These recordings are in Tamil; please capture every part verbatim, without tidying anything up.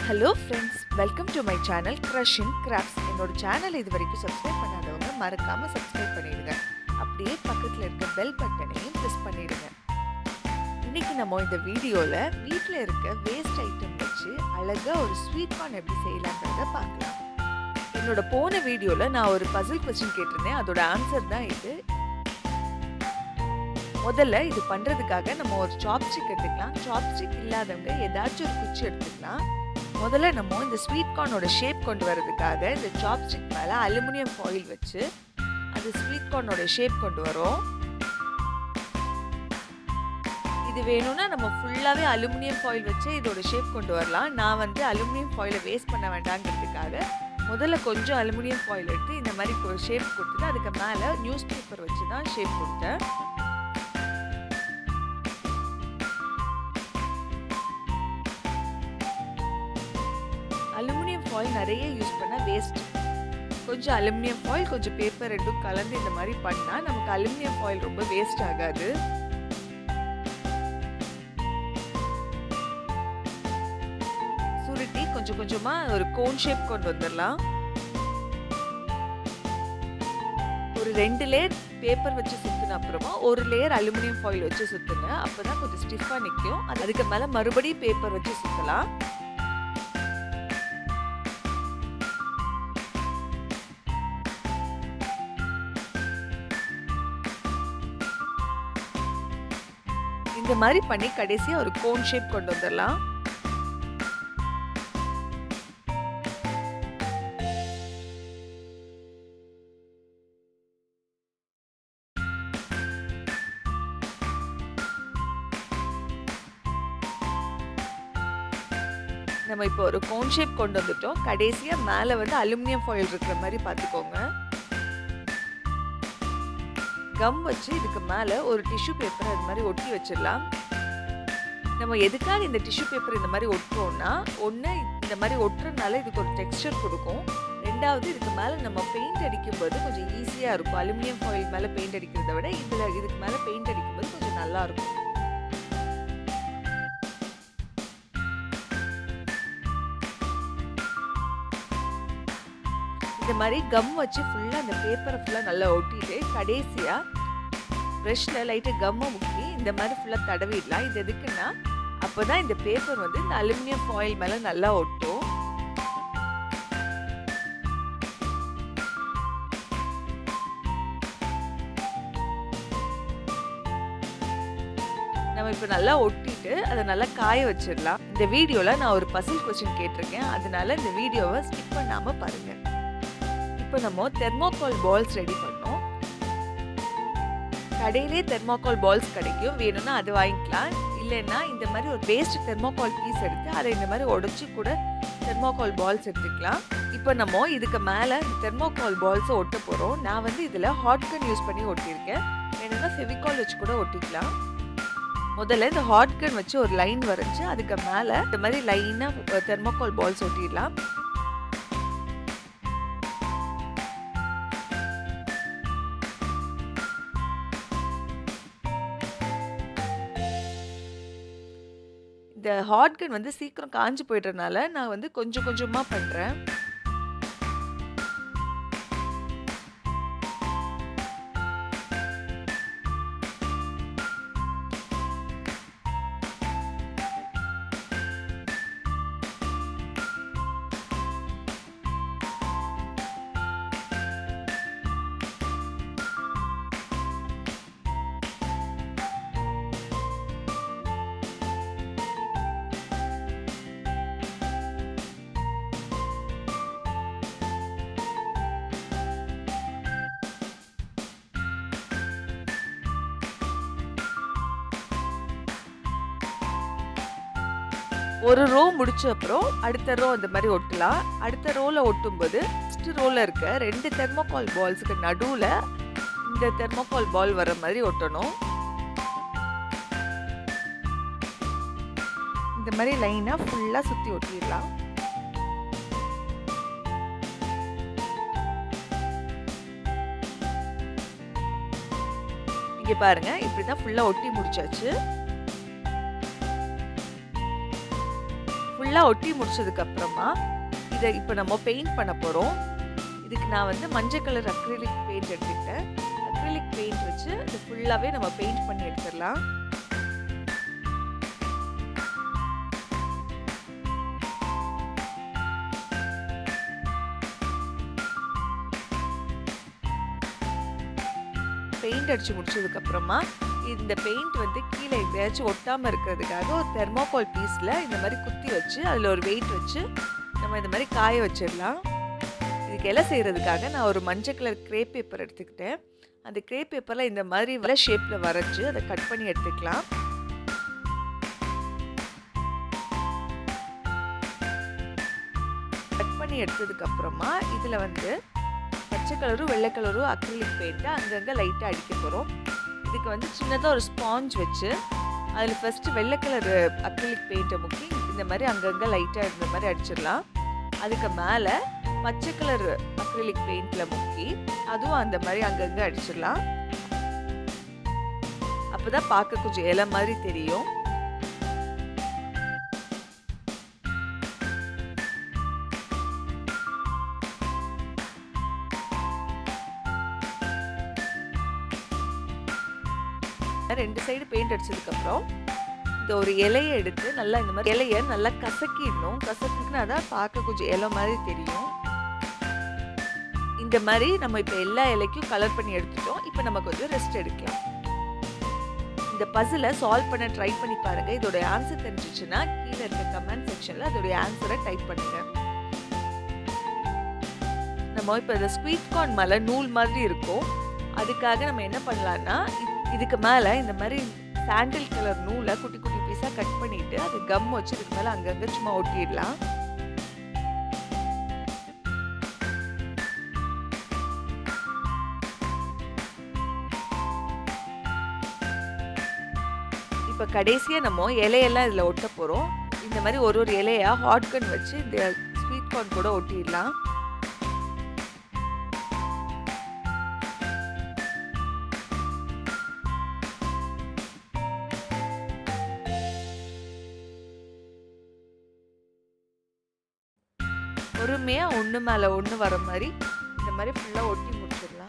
Hello friends, welcome to my channel Crush in Crafts. என்னோட சேனல் இது வரைக்கும் சப்ஸ்கிரைப் பண்ணாதவங்க மறக்காம சப்ஸ்கிரைப் பண்ணிடுங்க. அப்படியே பக்கத்துல இருக்க பெல் பட்டனையும் பிரஸ் பண்ணிடுங்க. இன்னைக்கு நம்ம இந்த வீடியோல வீட்ல இருக்க வேஸ்ட் ஐட்டம் வச்சு அழகா ஒரு ஸ்வீட் கார்ன் எப்படி செய்யலாம்ன்றத பார்க்கலாம். என்னோட போன வீடியோல நான் ஒரு பசில் क्वेश्चन கேட்டிருந்தேன். அதோட ஆன்சர் தான் இது. முதல்ல இது பண்றதுக்காக நம்ம ஒரு சாப்ஸ்டிக் எடுத்துக்கலாம். சாப்ஸ்டிக் இல்லாதவங்க ஏதாச்சும் ஒரு குச்சி எடுத்துக்கலாம். முதல்ல நம்ம இந்த ஸ்வீட் கார்னோட ஷேப் கொண்டு வரதுக்காக இந்த சாப்ஸ்டிக் மேல அலுமினியம் ஃபாயில் வச்சு அது ஸ்வீட் கார்னோட ஷேப் கொண்டு வரோம். இது வேணும்னா நம்ம ஃபுல்லாவே அலுமினியம் ஃபாயில் வச்சு இதோட ஷேப் கொண்டு வரலாம். நான் வந்து அலுமினியம் ஃபாயிலை வேஸ்ட் பண்ண வேண்டாங்கிறதுக்காக முதல்ல கொஞ்சம் அலுமினியம் ஃபாயில் எடுத்து இந்த மாதிரி ஒரு ஷேப் கொடுத்துட்டு அதுக்கு மேலே நியூஸ் பேப்பர் வச்சு தான் ஷேப் கொடுத்தேன். அலுமினியம் ஃபாயில் நிறைய யூஸ் பண்ண வேஸ்ட். கொஞ்சம் அலுமினியம் ஃபாயில் கொஞ்சம் பேப்பர் ரெண்டும் கலந்து இந்த மாதிரி பண்ணா நமக்கு அலுமினியம் ஃபாயில் ரொம்ப வேஸ்ட் ஆகாது. சுருட்டி கொஞ்சம் கொஞ்சமா ஒரு கோன் ஷேப் கொண்டு வந்துடலாம். ஒரு ரெண்டு லேயர் பேப்பர் வச்சு சுத்தின அப்புறமா ஒரு லேயர் அலுமினியம் ஃபாயில் வச்சு சுத்துங்க. அப்பதான் கொஞ்சம் ஸ்டிஃபா நிற்கும். அதுக்கு மேல மறுபடியும் பேப்பர் வச்சு சுத்தலாம். இந்த மாதிரி பண்ணி கடைசியா ஒரு கோன் ஷேப் கொண்டு வந்துடலாம். நம்ம இப்போ ஒரு கோன் ஷேப் கொண்டு வந்துட்டோம். கடைசியா மேல வந்து அலுமினியம் ஃபாயில் இருக்கிற மாதிரி பார்த்துக்கோங்க. கம் வச்சு இதுக்கு மேலே ஒரு டிஷ்யூ பேப்பர் அது மாதிரி ஒட்டி வச்சிடலாம். நம்ம எதுக்காக இந்த டிஷ்யூ பேப்பர் இந்த மாதிரி ஒட்டுறோம்னா, ஒன்று இந்த மாதிரி ஒட்டுறதுனால இதுக்கு ஒரு டெக்ஸ்டர் கொடுக்கும். ரெண்டாவது இதுக்கு மேலே நம்ம பெயிண்ட் அடிக்கும்போது கொஞ்சம் ஈஸியாக இருக்கும். அலுமினியம் ஃபாயில் மேலே பெயிண்ட் அடிக்கிறத விட இதில் இதுக்கு மேலே பெயிண்ட் அடிக்கும்போது கொஞ்சம் நல்லா இருக்கும். இந்த மாதிரி கம் வச்சு ஃபுல்லாக அந்த பேப்பரை ஃபுல்லாக நல்லா ஒட்டிட்டு கடைசியாக ப்ரெஷ்ஷில் லைட்டாக கம்மை முக்கி இந்த மாதிரி ஃபுல்லாக தடவிடலாம். இது எதுக்குன்னா அப்போ தான் இந்த பேப்பர் வந்து இந்த அலுமினியம் ஃபாயில் மேலே நல்லா ஒட்டும். நம்ம இப்போ நல்லா ஒட்டிட்டு அதை நல்லா காய வச்சிடலாம். இந்த வீடியோவில் நான் ஒரு பசில் क्वेश्चन கேட்டிருக்கேன். அதனால இந்த வீடியோவை ஸ்கிப் பண்ணாமல் பாருங்கள். இப்போ நம்ம தெர்மோகால் பால்ஸ் ரெடி பண்ணோம். கடையிலே தெர்மோகால் பால்ஸ் கிடைக்கும். வேணும்னா அது வாங்கிக்கலாம். இல்லைன்னா இந்த மாதிரி ஒரு வேஸ்ட் தெர்மோகால் பீஸ் எடுத்து அதை இந்த மாதிரி உடச்சி கூட தெர்மோகால் பால்ஸ் எடுத்துக்கலாம். இப்போ நம்ம இதுக்கு மேலே தெர்மோகால் பால்ஸை ஒட்ட போகிறோம். நான் வந்து இதில் ஹாட் கன் யூஸ் பண்ணி ஒட்டியிருக்கேன். வேணும்னா ஃபெவிகால் வச்சு கூட ஒட்டிக்கலாம். முதல்ல இந்த ஹாட் கன் வச்சு ஒரு லைன் வரைஞ்சி அதுக்கு மேலே இந்த மாதிரி லைனாக தெர்மோகால் பால்ஸ் ஒட்டிடலாம். இந்த ஹாட் கன் வந்து சீக்கிரம் காஞ்சு போயிடுறதுனால நான் வந்து கொஞ்சம் கொஞ்சமாக பண்ணுறேன். ஒரு ரோ முடிச்ச அப்புறம் அடுத்த ரோ அந்த மாதிரி ஒட்டலாம். அடுத்த ரோல ஒட்டும்போது ஃபர்ஸ்ட் ரோல இருக்க ரெண்டு தெர்மோகால் பால்ஸுக்கு நடுவுல இந்த தெர்மோகால் பால் வர மாதிரி ஒட்டணும். இந்த மாதிரி லைனா ஃபுல்லா சுத்தி ஒட்டிடலாம். இங்க பாருங்க, இப்படிதான் ஃபுல்லா ஒட்டி முடிச்சாச்சு. ஃபுல்லாக ஒட்டி முடிச்சதுக்கப்புறமா இதை இப்போ நம்ம பெயிண்ட் பண்ண போகிறோம். இதுக்கு நான் வந்து மஞ்சள் கலர் அக்ரிலிக் பெயிண்ட் எடுத்துக்கிட்டேன். அக்ரிலிக் பெயிண்ட் வச்சு இது ஃபுல்லாகவே நம்ம பெயிண்ட் பண்ணி எடுத்துடலாம். பெயிண்ட் அடித்து முடிச்சதுக்கப்புறமா இந்த பெயிண்ட் வந்து கீழே எங்கேயாச்சும் ஒட்டாமல் இருக்கிறதுக்காக ஒரு தெர்மோகால் பீஸில் இந்த மாதிரி குத்தி வச்சு அதில் ஒரு வெயிட் வச்சு நம்ம இந்த மாதிரி காய வச்சிடலாம். இதுக்கு எல்லாம் செய்கிறதுக்காக நான் ஒரு மஞ்சள் கலர் கிரேப் பேப்பர் எடுத்துக்கிட்டேன். அந்த கிரேப் பேப்பரில் இந்த மாதிரி வர ஷேப்பில் வரைஞ்சி அதை கட் பண்ணி எடுத்துக்கலாம். கட் பண்ணி எடுத்ததுக்கப்புறமா இதில் வந்து பச்சை கலரும் வெள்ளை கலரும் அக்ரிலிக் பெயிண்ட்டை அங்கங்கே லைட்டாக அடிக்க போகிறோம். இதுக்கு வந்து சின்னதாக ஒரு ஸ்பாஞ்ச் வச்சு அதில் ஃபஸ்ட்டு வெள்ளை கலர் அக்ரிலிக் பெயிண்ட்டை முக்கி இந்த மாதிரி அங்கங்கே லைட்டாக இந்த மாதிரி அடிச்சிடலாம். அதுக்கு மேலே பச்சை கலர் அக்ரிலிக் பெயிண்டில் முக்கி அதுவும் அந்த மாதிரி அங்கங்கே அடிச்சிடலாம். அப்போ தான் பார்க்க கொஞ்சம் இலை மாதிரி தெரியும். ரெண்டு சைடு பெயிண்ட் அடிச்சதுக்கப்புறம் இந்த ஒரு இலையை எடுத்து நல்லா இந்த மாதிரி இலையை நல்லா கசக்கிடணும். கசக்குன்னா தான் பார்க்க கொஞ்சம் இலை மாதிரி தெரியும். இந்த மாதிரி நம்ம இப்போ எல்லா இலைக்கும் கலர் பண்ணி எடுத்துட்டோம். இப்போ நம்ம கொஞ்சம் ரெஸ்ட் எடுக்கலாம். இந்த பசிலை சால்வ் பண்ண ட்ரை பண்ணி பாருங்க. இதோட ஆன்சர் தெரிஞ்சிச்சுன்னா கீழே இருக்க கமெண்ட் செக்ஷன்ல அதோடைய ஆன்சரை டைப் பண்ணுங்க. நம்ம இப்போ இந்த ஸ்வீட் கார்ன் மேலே நூல் மாதிரி இருக்கும். அதுக்காக நம்ம என்ன பண்ணலாம்னா இதுக்கு மேலே இந்த மாதிரி சாண்டில் கலர் நூலை குட்டி குட்டி பீஸாக கட் பண்ணிட்டு அது கம் வச்சு இதுக்கு மேலே அங்கங்கே சும்மா ஒட்டிடலாம். இப்போ கடைசியாக நம்ம இலையெல்லாம் இதில் ஒட்ட போகிறோம். இந்த மாதிரி ஒரு ஒரு இலையாக ஹாட் கன் வச்சு இந்த ஸ்வீட் கார்ன் கூட ஒட்டிடலாம். பொறுமையாக ஒன்று மேலே ஒன்று வர மாதிரி இந்த மாதிரி ஃபுல்லாக ஒட்டி முடிச்சிடலாம்.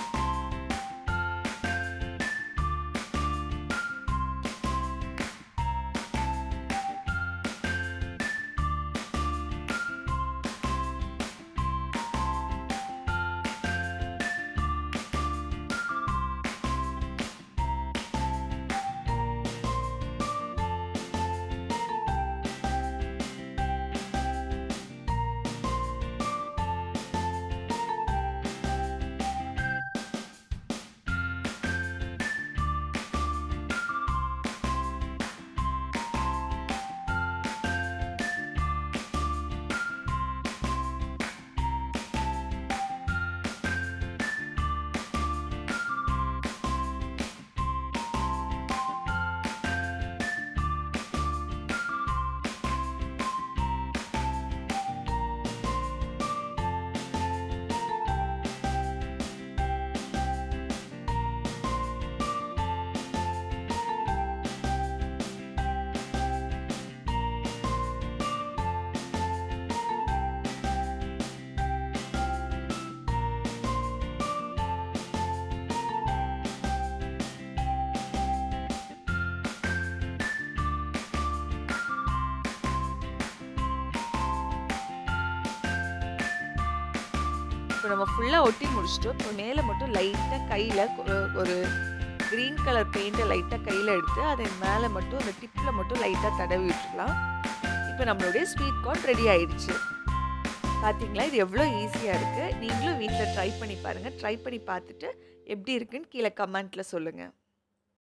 இப்போ நம்ம ஃபுல்லாக ஒட்டி முடிச்சிட்டோம். இப்போ மேலே மட்டும் லைட்டாக கையில் ஒரு க்ரீன் கலர் பெயிண்ட்டை லைட்டாக கையில் எடுத்து அதை மேலே மட்டும் அந்த டிப்பில் மட்டும் லைட்டாக தடவி விட்டுடலாம். இப்போ நம்மளுடைய ஸ்வீட் கார்ன் ரெடி ஆயிடுச்சு. பார்த்தீங்களா, இது எவ்வளோ ஈஸியாக இருக்குது. நீங்களும் வீட்டில் ட்ரை பண்ணி பாருங்கள். ட்ரை பண்ணி பார்த்துட்டு எப்படி இருக்குன்னு கீழே கமெண்ட்டில் சொல்லுங்கள்.